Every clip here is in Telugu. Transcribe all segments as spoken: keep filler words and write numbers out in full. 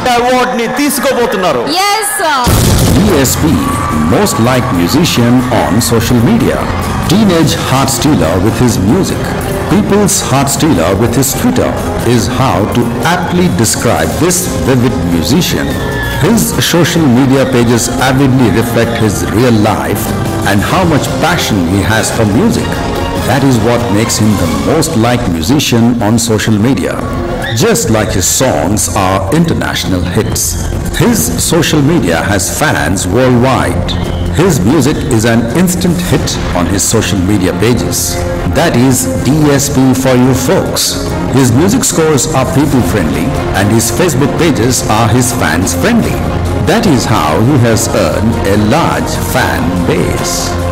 అవార్డ్ అవార్డ్ ని తీసుకోబోతున్నారు. Yes sir. D S P, most liked musician on social media. Teenage heart stealer with his music. People's heart stealer with his Twitter is how to aptly describe this vivid musician. His social media pages avidly reflect his real life and how much passion he has for music. That is what makes him the most liked musician on social media. Just like his songs are international hits, his social media has fans worldwide. His music is an instant hit on his social media pages. That is D S P for you folks. His music scores are people friendly and his Facebook pages are his fans friendly. That is how he has earned a large fan base.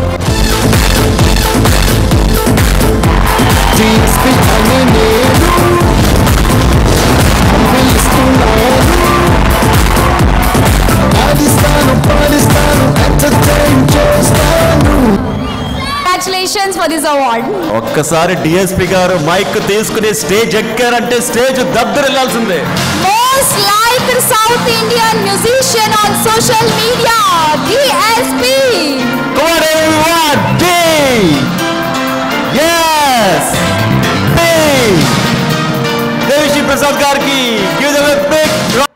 D S P అనే నేను పిలుస్తున్నాను, పాడిస్తాను పాడిస్తాను ఎంటర్టైన్ చేస్తాను. Congratulations for this award. ఒక్కసారి డిఎస్పి గారు మైక్ తీసుకుని స్టేజ్ ఎక్కారంటే స్టేజ్ దద్దరిల్లాల్సిందే. Most liked South Indian musician on social media, D S P. Come on everyone, D. Yes. D. Devi Sri Prasad గారికి give them a big round.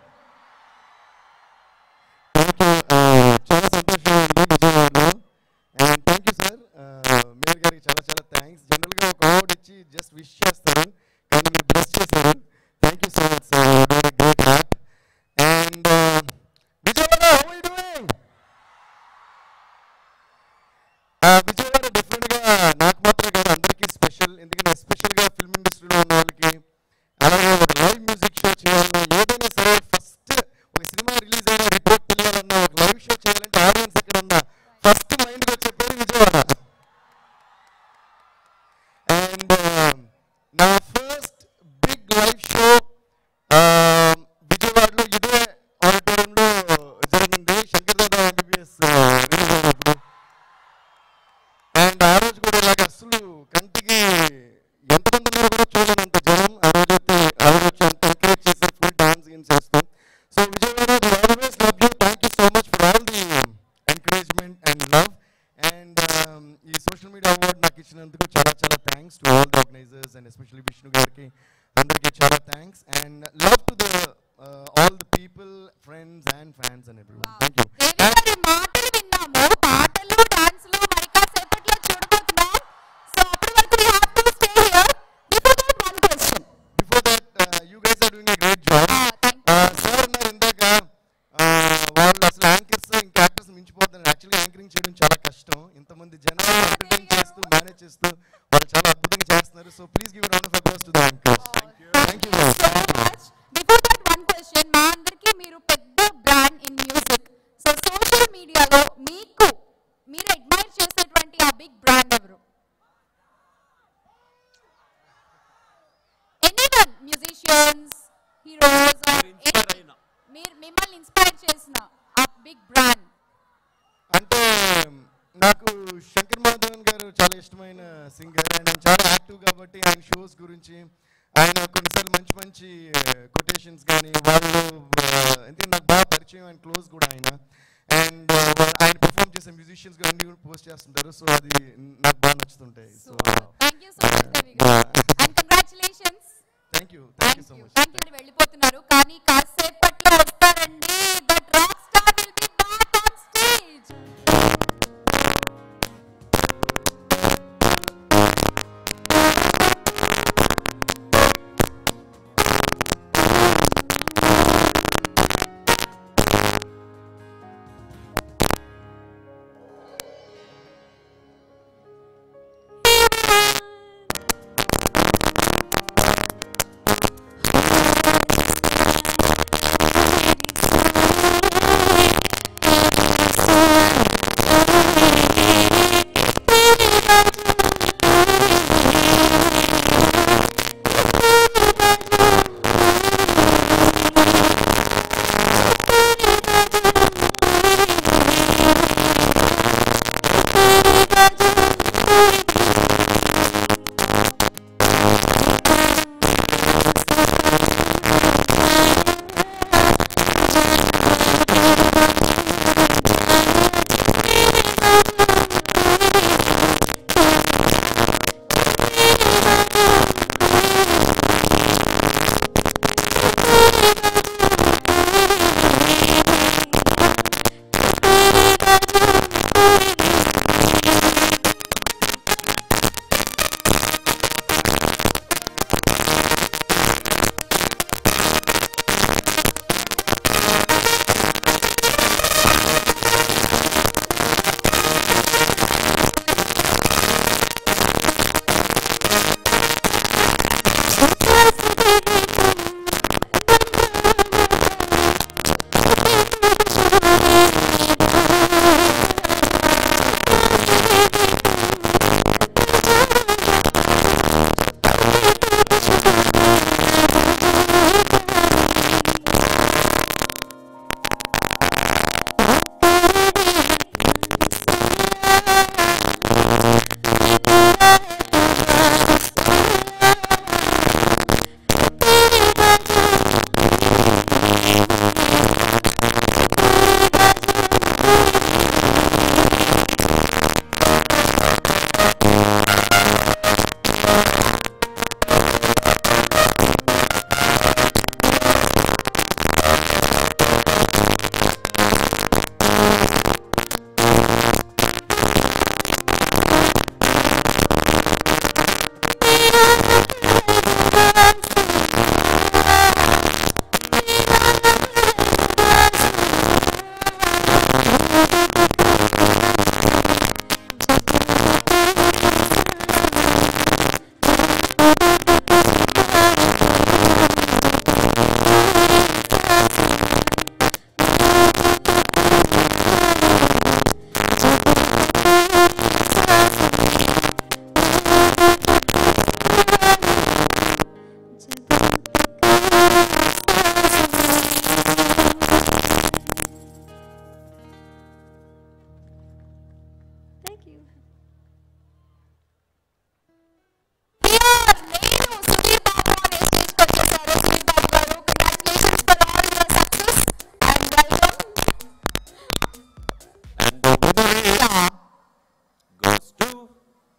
goes to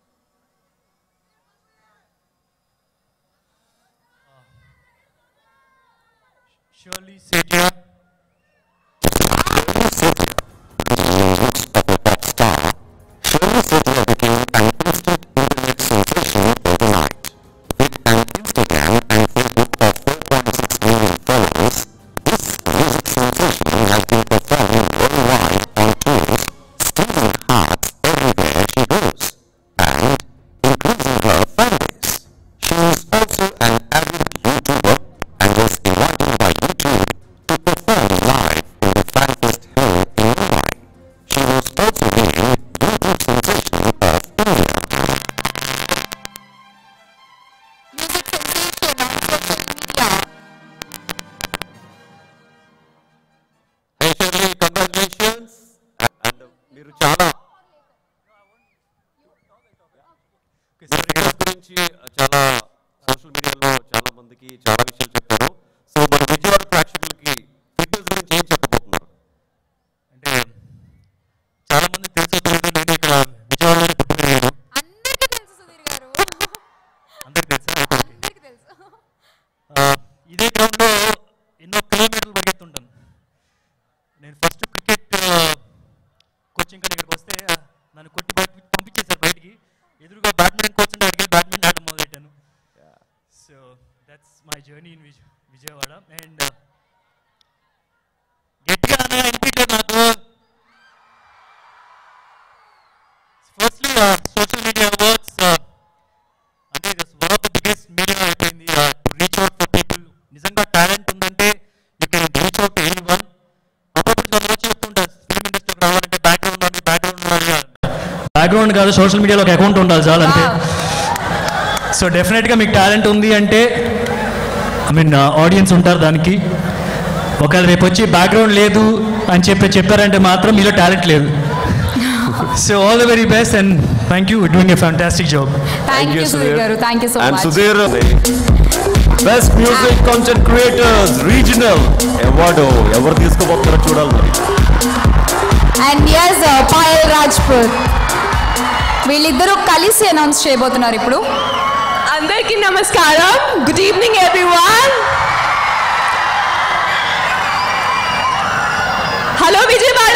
Shirley Setia. Shirley Setia became an instant internet sensation overnight. With an Instagram and Facebook of four point six million followers, this music sensation has been performing worldwide on tours, stealing hearts everywhere she goes, and increasing her fan base. She is also an avid YouTuber and was invited by YouTube to perform live in the FanFest Hall in Mumbai. She was also named YouTube Sensation of India. Music sensation on social media. Hey Shirley, congratulations. And మీరు చాలా ఫిట్నెస్ గురించి చాలా సోషల్ మీడియాలో చాలా మందికి చాలా విషయాలు చెప్పారు. సో మన విజయవాడ ప్రేక్షకులకి ఫిట్నెస్ గురించి ఏం చెప్పబోతున్నారు? అంటే చాలా మంది తెలుసు తెలియదు, నేను ఇక్కడ విజయవాడలోనే పుట్టి పెరిగాను. అందరికీ తెలుసు సుధీర్ గారు. అందరికి తెలుసా? అందరికీ తెలుసు. ఆ, ఇదే గ్రౌండ్లో ఎన్నో కిలోమీటర్లు పరిగెత్తుంటాను. నేను ఫస్ట్ క్రికెట్ కోచింగ్ కానీ ఇక్కడికి వస్తే ఆ, నన్ను కొట్టి బయట పంపించేశారు బయటికి. ఎదురుగా బ్యాడ్మింటన్ కోచ్ ఉంటే అడిగి బ్యాడ్మింటన్ ఆడడం మొదలెట్టాను. So that's my journey in Vijayawada. And గట్టిగా అన్న అనిపించలేదు నాకు. ఫస్ట్లీ సోషల్ మీడియా అవార్డ్స్ అంటే one of the biggest media అయిపోయింది to reach out for people. నిజంగా టాలెంట్ ఉందంటే you can reach out to anyone. అప్పుడప్పుడు కొందరు వచ్చి చెప్తుంటారు ఫిల్మ్ ఇండస్ట్రీకి రావాలంటే బ్యాక్గ్రౌండ్ ఉండాలి, బ్యాక్గ్రౌండ్ ఉండాలి. బ్యాక్గ్రౌండ్ కాదు, సోషల్ మీడియాలో ఒక అకౌంట్ ఉండాలి చాలు అంతే. సో డెఫినెట్గా మీకు టాలెంట్ ఉంది అంటే ఐ మీన్ ఆడియన్స్ ఉంటారు దానికి. ఒకవేళ రేపు వచ్చి బ్యాక్గ్రౌండ్ లేదు అని చెప్పి చెప్పారంటే మాత్రం మీలో టాలెంట్ లేదు. So all the very best and thank you doing a fantastic job. Thank you Sudhir గారు. Thank you so And much. Sudhir, best music content creators regional award ఎవరు తీసుకోబోతున్నారో చూడాలి మరి. అండ్ ఎస్ పాయల్ రాజ్పూర్ వీళ్ళిద్దరూ కలిసి అనౌన్స్ చేయబోతున్నారు ఇప్పుడు. అందరికీ నమస్కారం. Good evening everyone. Hello Vijayawada.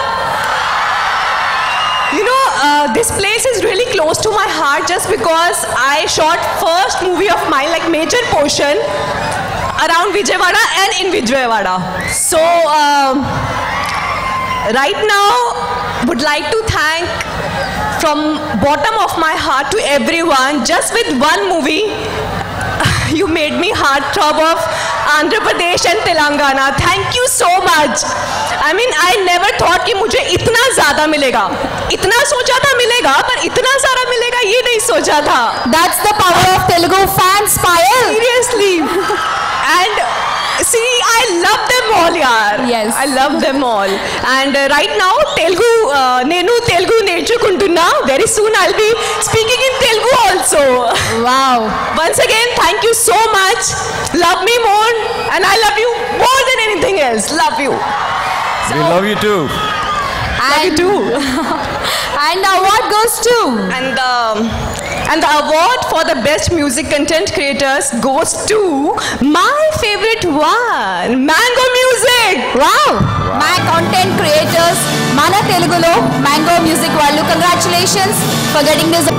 You know, uh, this place is really close to my heart just because I shot first movie of mine, like major portion, around Vijayawada and in Vijayawada. So, um, right now, would like to thank from bottom of my heart to everyone. Just with one movie, you made me heartthrob of Andhra Pradesh and Telangana. Thank you so much. I mean, I never thought कि मुझे इतना ज़्यादा मिलेगा. इतना सोचा था मिलेगा, पर इतना सारा मिलेगा ये नहीं सोचा था. That's the power of Telugu fans, Payal. Seriously. And see, I love them all, yaar. Yes. I love them all. And uh, right now, Telugu, uh, Nenu Telugu నేర్చుకుంటున్నా. Very soon I'll be speaking in Telugu also. Wow. Once again, thank you so much. Love me more, and I love you more than anything else. Love you. We love you too. Love you too. And the award goes to And um, and the award for the best music content creators goes to my favorite one, Mango Music. wow. My content creators, Mana Telugulo, Mango Music వాళ్ళు. Congratulations for getting this.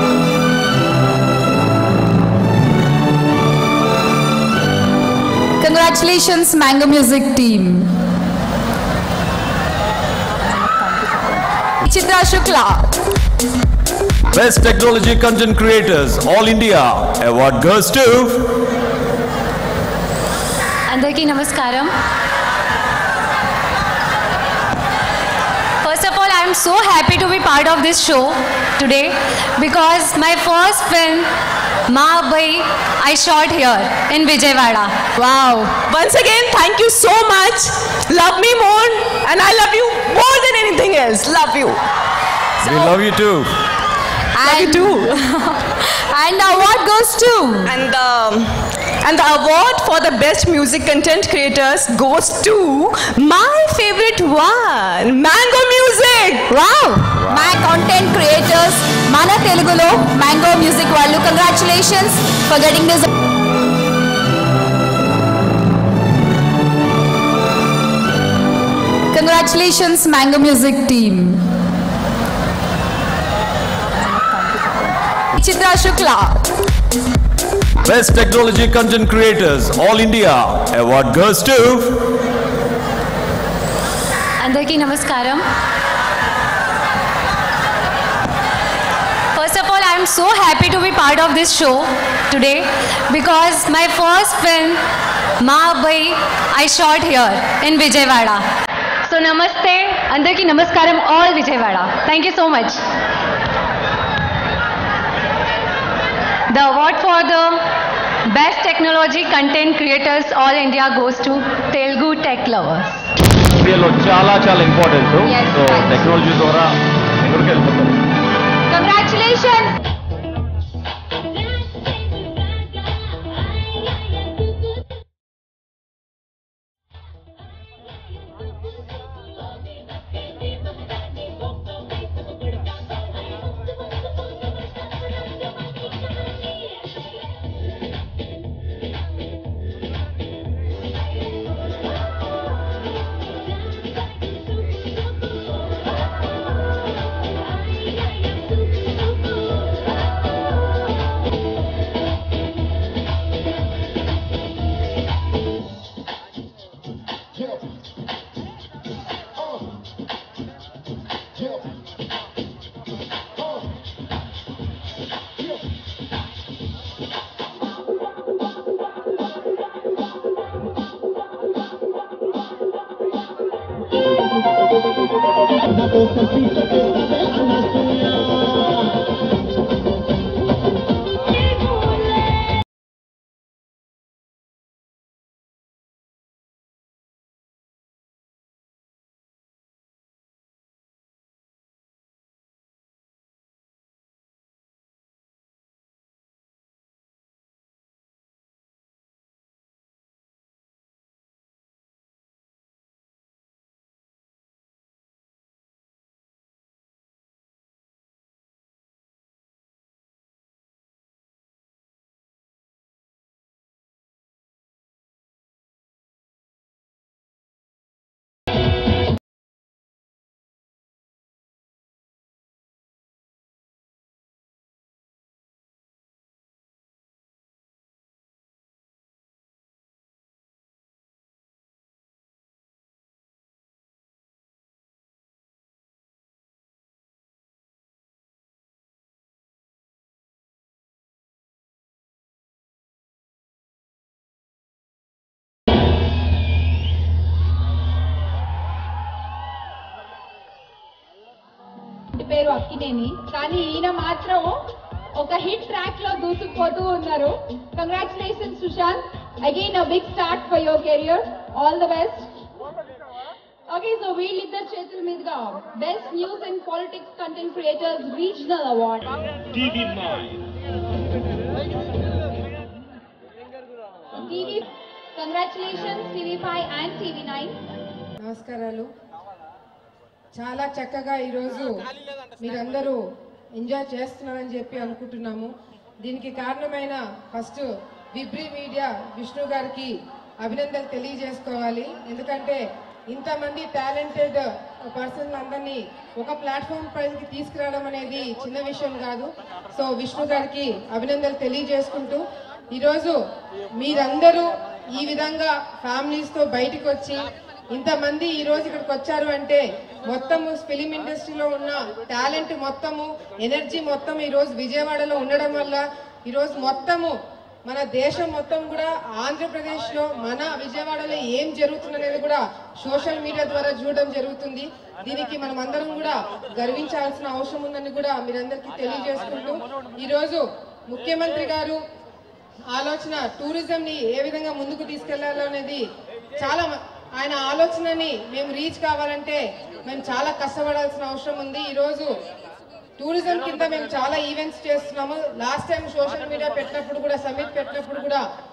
Congratulations, Mango Music team. Chitra Shukla. Best technology content creators All India award goes to అందరికీ నమస్కారం. First of all, I am so happy to be part of this show today because my first film, Ma Abbai, I shot here in Vijayawada. Wow. Once again, thank you so much. Love me more, and I love you more than anything else. Love you. We love you too. Love you too. And the award goes to And um, and the award for the best music content creators goes to my favorite one, Mango Music. wow. My content creators మన తెలుగులో మ్యాంగో మ్యూజిక్ వాళ్ళు congratulations for getting this. Congratulations Mango Music team. Chitra Shukla. Best Technology Content Creators All India award goes to అందరికీ నమస్కారం. First of all, I am so happy to be part of this show today because my first film Ma Abbai I shot here in Vijayawada. So namaste, అందరికీ నమస్కారం all Vijayawada. Thank you so much. The award for the Best Technology Content Creators All India goes to Telugu Tech Lovers. ఇండియాలో చాలా చాలా important. Yes, so thanks. Technology ద్వారా ఎక్కడికి వెళ్ళిపోతారు. కంగ్రాచులేషన్స్. పేరు అక్కినేని, కానీ ఈయన మాత్రం ఒక హిట్ ట్రాక్ లో దూసుకుపోతూ ఉన్నారు. Congratulations Sushant, again a big start for your career, all the best. Okay, so వీళ్ళిద్దరు చేతుల మీదుగా best news and politics content creators regional award. TV congratulations TV five and TV nine. నమస్కారాలు. చాలా చక్కగా ఈరోజు మీరందరూ ఎంజాయ్ చేస్తున్నారని చెప్పి అనుకుంటున్నాము. దీనికి కారణమైన ఫస్ట్ విబ్రీ మీడియా విష్ణు గారికి అభినందనలు తెలియజేసుకోవాలి. ఎందుకంటే ఇంతమంది టాలెంటెడ్ పర్సన్ అందరినీ ఒక ప్లాట్ఫామ్ పైకి తీసుకురావడం అనేది చిన్న విషయం కాదు. సో విష్ణు గారికి అభినందనలు తెలియజేసుకుంటూ ఈరోజు మీరందరూ ఈ విధంగా ఫ్యామిలీస్తో బయటకు వచ్చి ఇంతమంది ఈ రోజు ఇక్కడికి వచ్చారు అంటే మొత్తము ఫిలిం ఇండస్ట్రీలో ఉన్న టాలెంట్ మొత్తము ఎనర్జీ మొత్తం ఈ రోజు విజయవాడలో ఉండడం వల్ల ఈరోజు మొత్తము మన దేశం మొత్తం కూడా ఆంధ్రప్రదేశ్లో మన విజయవాడలో ఏం జరుగుతుందనేది కూడా సోషల్ మీడియా ద్వారా చూడడం జరుగుతుంది. దీనికి మనం అందరం కూడా గర్వించాల్సిన అవసరం ఉందని కూడా మీరందరికీ తెలియజేసుకుంటూ ఈరోజు ముఖ్యమంత్రి గారు ఆలోచన టూరిజంని ఏ విధంగా ముందుకు తీసుకెళ్లాలో అనేది చాలా ఆయన ఆలోచనని మేము రీచ్ కావాలంటే మేము చాలా కష్టపడాల్సిన అవసరం ఉంది. ఈరోజు టూరిజం కింద మేము చాలా ఈవెంట్స్ చేస్తున్నాము. లాస్ట్ టైం సోషల్ మీడియా పెట్టినప్పుడు కూడా సమిట్ పెట్టినప్పుడు కూడా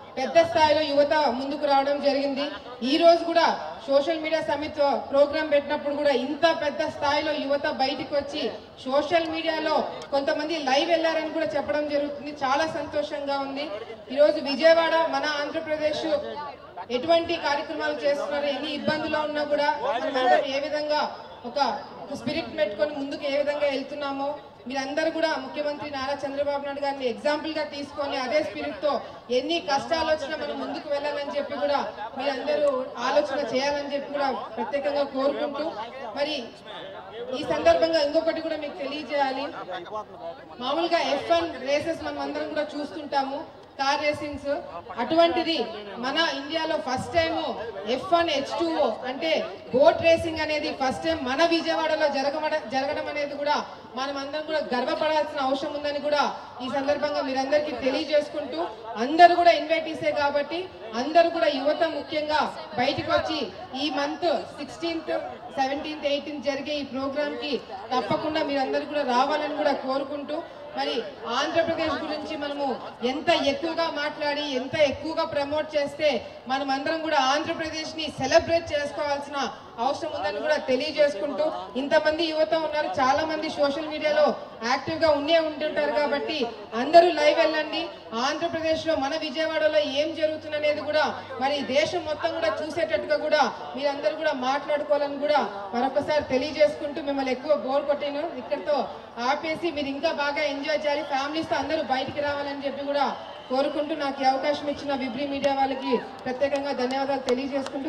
పెద్ద స్థాయిలో యువత ముందుకు రావడం జరిగింది. ఈ రోజు కూడా సోషల్ మీడియా సమిట్ ప్రోగ్రామ్ పెట్టినప్పుడు కూడా ఇంత పెద్ద స్థాయిలో యువత బయటికి వచ్చి సోషల్ మీడియాలో కొంతమంది లైవ్ వెళ్ళారని కూడా చెప్పడం జరుగుతుంది. చాలా సంతోషంగా ఉంది. ఈరోజు విజయవాడ మన ఆంధ్రప్రదేశ్ ఎటువంటి కార్యక్రమాలు చేస్తున్నారు, ఎన్ని ఇబ్బందులు ఉన్నా కూడా మనం ఏ విధంగా ఒక స్పిరిట్ పెట్టుకొని ముందుకు ఏ విధంగా వెళ్తున్నామో మీరందరూ కూడా ముఖ్యమంత్రి నారా చంద్రబాబు నాయుడు గారిని ఎగ్జాంపుల్ గా తీసుకొని అదే స్పిరిట్ తో ఎన్ని కష్టాలు వచ్చినా మనం ముందుకు వెళ్ళాలని చెప్పి కూడా మీరందరూ ఆలోచన చేయాలని చెప్పి కూడా ప్రత్యేకంగా కోరుకుంటూ, మరి ఈ సందర్భంగా ఇంకొకటి కూడా మీకు తెలియజేయాలి. మామూలుగా ఎఫ్ వన్ రేసెస్ మనం అందరం కూడా చూస్తుంటాము, కార్ రేసింగ్స్. అటువంటిది మన ఇండియాలో first time F one H two O అంటే బోట్ రేసింగ్ అనేది ఫస్ట్ టైం మన విజయవాడలో జరగడం జరగడం అనేది కూడా మనం అందరం కూడా గర్వపడాల్సిన అవసరం ఉందని కూడా ఈ సందర్భంగా మీరందరికీ తెలియజేసుకుంటూ, అందరూ కూడా ఇన్వైటీసే కాబట్టి అందరూ కూడా యువత ముఖ్యంగా బయటకు వచ్చి ఈ మంత్ సిక్స్టీన్త్ సెవెంటీన్త్ ఎయిటీన్త్ జరిగే ఈ ప్రోగ్రామ్ కి తప్పకుండా మీరందరూ కూడా రావాలని కూడా కోరుకుంటూ, మరి ఆంధ్రప్రదేశ్ గురించి మనము ఎంత ఎక్కువగా మాట్లాడి ఎంత ఎక్కువగా ప్రమోట్ చేస్తే మనం అందరం కూడా ఆంధ్రప్రదేశ్ ని సెలబ్రేట్ చేసుకోవాల్సిన అవసరం ఉందని కూడా తెలియజేసుకుంటూ, ఇంతమంది యువత ఉన్నారు, చాలా మంది సోషల్ మీడియాలో యాక్టివ్ గా ఉండే ఉంటుంటారు కాబట్టి అందరూ లైవ్ వెళ్ళండి. ఆంధ్రప్రదేశ్ లో మన విజయవాడలో ఏం జరుగుతుందనేది కూడా మరి దేశం మొత్తం కూడా చూసేటట్టుగా కూడా మీరందరూ కూడా మాట్లాడుకోవాలని కూడా మరొకసారి తెలియజేసుకుంటూ, మిమ్మల్ని ఎక్కువ బోర్ కొట్టాను ఇక్కడితో ఆపేసి మీరు ఇంకా బాగా ఎంజాయ్ చేయాలి, ఫ్యామిలీస్ తో అందరూ బయటికి రావాలని చెప్పి కూడా కోరుకుంటూ, నాకు ఈ అవకాశం ఇచ్చిన విబ్రీ మీడియా వాళ్ళకి ప్రత్యేకంగా ధన్యవాదాలు తెలియజేసుకుంటూ